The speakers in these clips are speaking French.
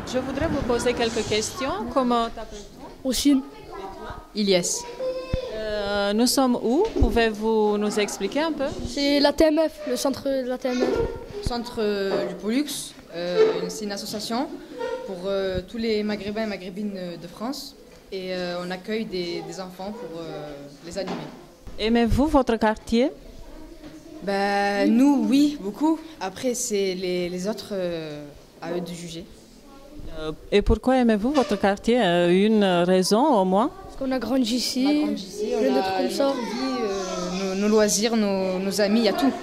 Je voudrais vous poser quelques questions. Comment t'appelles-tu? Aussi, Ilyes. Nous sommes où? Pouvez-vous nous expliquer un peu? c'est la TMF, le centre de la TMF. Centre du Pollux, c'est une association pour tous les Maghrébins et Maghrébines de France. Et on accueille des enfants pour les animer. Aimez-vous votre quartier? Ben, nous, oui, beaucoup. Après, c'est les autres à eux de juger. Et pourquoi aimez-vous votre quartier? Une raison au moins? Parce qu'on a grandi ici, On a grandi ici, plein on de a trucs comme ça. notre vie, nos loisirs, nos amis, il y a tout.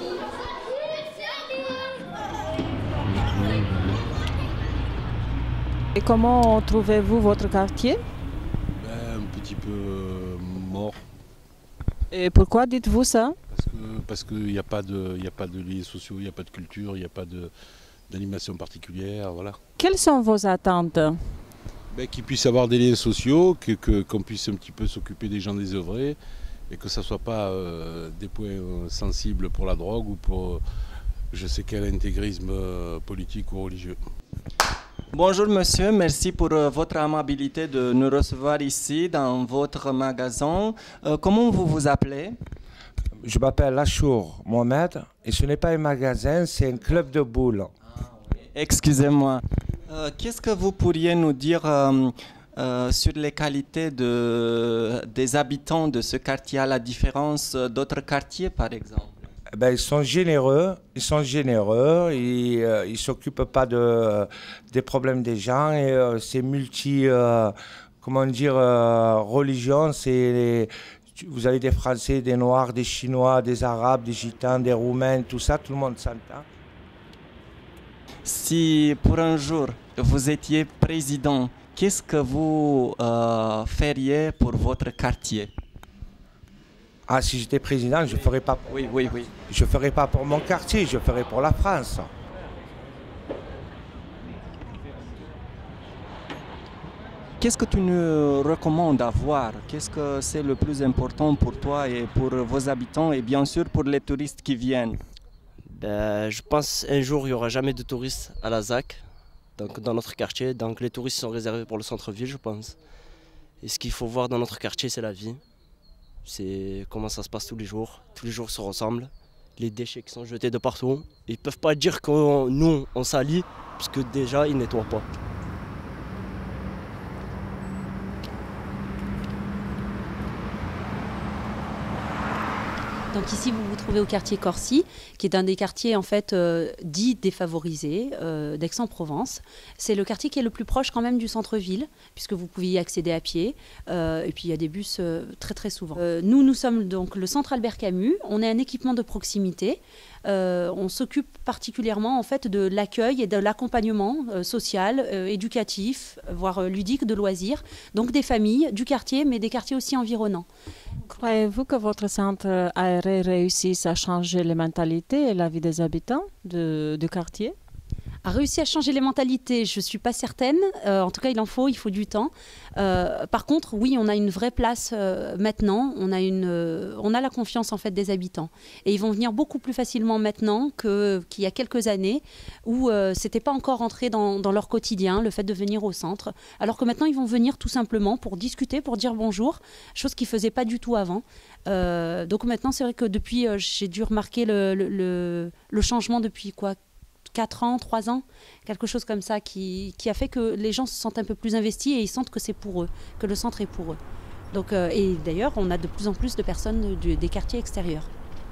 Et comment trouvez-vous votre quartier? Un petit peu mort, Et pourquoi dites-vous ça? parce qu'il n'y a pas de liens sociaux, il n'y a pas de culture, il n'y a pas d'animation particulière, voilà. Quelles sont vos attentes? Qu'il puisse y avoir des liens sociaux, qu'on puisse un petit peu s'occuper des gens désœuvrés, et que ça ne soit pas des points sensibles pour la drogue ou pour je sais quel intégrisme politique ou religieux. Bonjour monsieur, merci pour votre amabilité de nous recevoir ici dans votre magasin. Comment vous vous appelez? Je m'appelle Lachour Mohamed et ce n'est pas un magasin, c'est un club de boules. Excusez-moi. Qu'est-ce que vous pourriez nous dire sur les qualités des habitants de ce quartier à la différence d'autres quartiers par exemple? Ils sont généreux, ils ne s'occupent pas des problèmes des gens et c'est religion, vous avez des Français, des Noirs, des Chinois, des Arabes, des Gitans, des Roumains, tout ça, tout le monde s'entend. Si pour un jour vous étiez président, qu'est-ce que vous feriez pour votre quartier? Ah, si j'étais président, je ne ferais pas. Oui. Je ferais pas pour mon quartier, je ferais pour la France. Qu'est-ce que tu nous recommandes à voir? Qu'est-ce que c'est le plus important pour toi et pour vos habitants et bien sûr pour les touristes qui viennent? Je pense un jour il n'y aura jamais de touristes à la ZAC, donc dans notre quartier. Donc les touristes sont réservés pour le centre-ville, je pense. Et ce qu'il faut voir dans notre quartier, c'est la vie. C'est comment ça se passe tous les jours se ressemblent. Les déchets qui sont jetés de partout. Ils ne peuvent pas dire que nous, on salit, puisque déjà, ils ne nettoient pas. Donc ici, vous vous trouvez au quartier Corcy, qui est un des quartiers en fait dits défavorisés d'Aix-en-Provence. C'est le quartier qui est le plus proche quand même du centre-ville, puisque vous pouvez y accéder à pied. Et puis il y a des bus très souvent. Nous sommes donc le centre Albert Camus. On est un équipement de proximité. On s'occupe particulièrement en fait de l'accueil et de l'accompagnement social, éducatif, voire ludique, de loisirs. Donc des familles, du quartier, mais des quartiers aussi environnants. Croyez-vous que votre centre aéré réussisse à changer les mentalités et la vie des habitants du quartier? A réussi à changer les mentalités, je ne suis pas certaine. En tout cas, il faut du temps. Par contre, oui, on a une vraie place maintenant. On a la confiance en fait des habitants. Et ils vont venir beaucoup plus facilement maintenant qu'il y a quelques années où c'était pas encore entré dans leur quotidien, le fait de venir au centre. Alors que maintenant, ils vont venir tout simplement pour discuter, pour dire bonjour, chose qu'ils ne faisaient pas du tout avant. Donc maintenant, c'est vrai que depuis, j'ai dû remarquer le changement depuis 4 ans, 3 ans, quelque chose comme ça qui a fait que les gens se sentent un peu plus investis et ils sentent que c'est pour eux, que le centre est pour eux. Donc, et d'ailleurs, on a de plus en plus de personnes des quartiers extérieurs.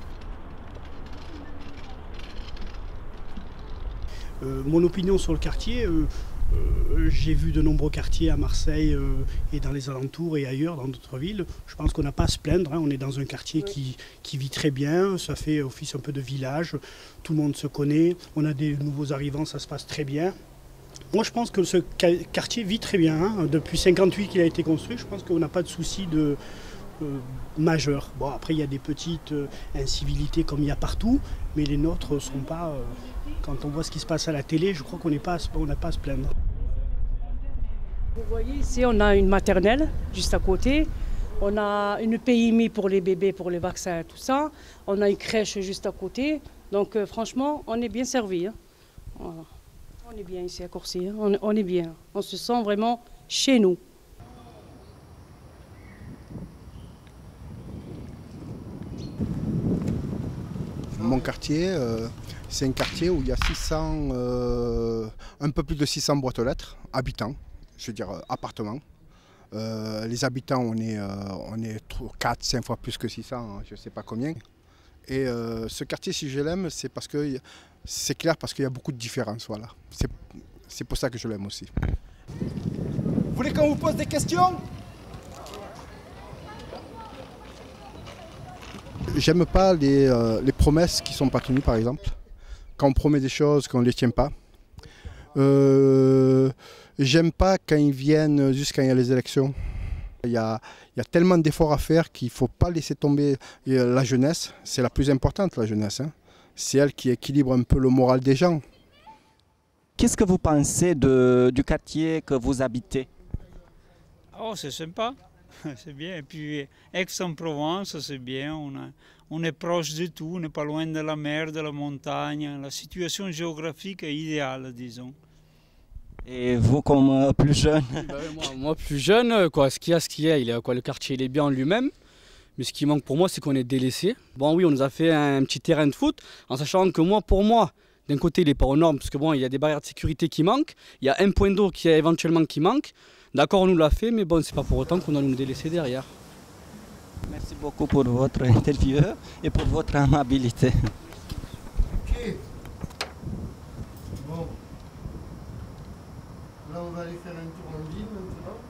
Mon opinion sur le quartier, j'ai vu de nombreux quartiers à Marseille et dans les alentours et ailleurs, dans d'autres villes. Je pense qu'on n'a pas à se plaindre. On est dans un quartier qui vit très bien. Ça fait office un peu de village. Tout le monde se connaît. On a des nouveaux arrivants, ça se passe très bien. Moi, je pense que ce quartier vit très bien. Depuis 1958 qu'il a été construit, je pense qu'on n'a pas de soucis majeurs. Bon, après, il y a des petites incivilités comme il y a partout, mais les nôtres ne sont pas... Quand on voit ce qui se passe à la télé, je crois qu'on n'a pas à se plaindre. Vous voyez, ici, on a une maternelle juste à côté. On a une PMI pour les bébés, pour les vaccins, tout ça. On a une crèche juste à côté. Donc, franchement, on est bien servi. Voilà. On est bien ici à Courcy, hein. On est bien. On se sent vraiment chez nous. Mon quartier, c'est un quartier où il y a 600, un peu plus de 600 boîtes aux lettres, habitants, je veux dire appartements. Les habitants, on est 4-5 fois plus que 600, je ne sais pas combien. Et ce quartier, si je l'aime, c'est parce que c'est clair, parce qu'il y a beaucoup de différences. Voilà. C'est pour ça que je l'aime aussi. Vous voulez qu'on vous pose des questions? J'aime pas les promesses qui ne sont pas tenues, par exemple. Quand on promet des choses, qu'on ne les tient pas. J'aime pas quand ils viennent juste quand il y a les élections. Il y a tellement d'efforts à faire qu'il ne faut pas laisser tomber la jeunesse. C'est la plus importante, la jeunesse, hein. C'est elle qui équilibre un peu le moral des gens. Qu'est-ce que vous pensez du quartier que vous habitez? Oh, c'est sympa, c'est bien. Et puis Aix-en-Provence, c'est bien. On est proche de tout, on n'est pas loin de la mer, de la montagne. La situation géographique est idéale, disons. Et vous, comme plus jeune? Moi, plus jeune, quoi, ce qu'il y a, quoi, le quartier il est bien en lui-même. Mais ce qui manque pour moi, c'est qu'on est délaissé. Bon, oui, on nous a fait un petit terrain de foot, en sachant que pour moi, d'un côté, il n'est pas aux normes, parce que bon, il y a des barrières de sécurité qui manquent. Il y a un point d'eau qui éventuellement qui manque. D'accord, on nous l'a fait, mais bon, c'est pas pour autant qu'on doit nous délaisser derrière. Merci beaucoup pour votre interview et pour votre amabilité. Ok. Bon. Là, on va aller faire un tour en ville maintenant.